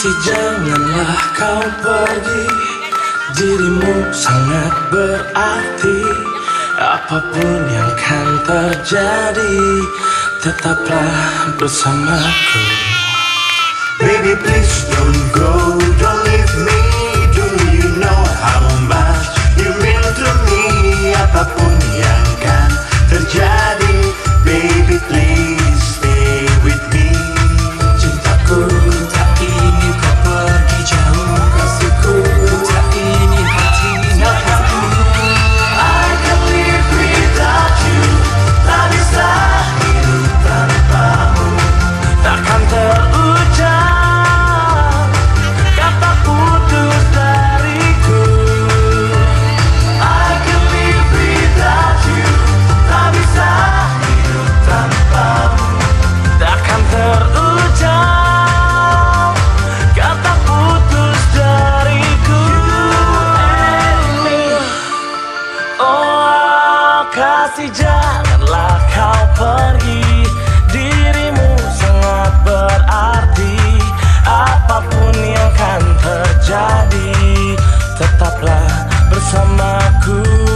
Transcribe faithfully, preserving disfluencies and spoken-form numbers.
Kasih, janganlah kau pergi, dirimu sangat berarti. Apapun yang kan terjadi, tetaplah bersamaku. Baby, please don't go, don't leave me. Do you know how much you mean to me? Apapun yang kan terjadi, baby, please stay with me. Cintaku, tak ingin kau pergi jauh. Kasihku, tak ingin hatinya kaku. I can't live without you, tak bisa hidup tanpamu. Takkan terucap kata putus dariku. I can't live without you, tak bisa hidup tanpamu. Takkan terucap kata putus dariku. Oh kasih, janganlah kau pergi, dirimu sangat berarti. Apapun yang kan terjadi, tetaplah bersamaku.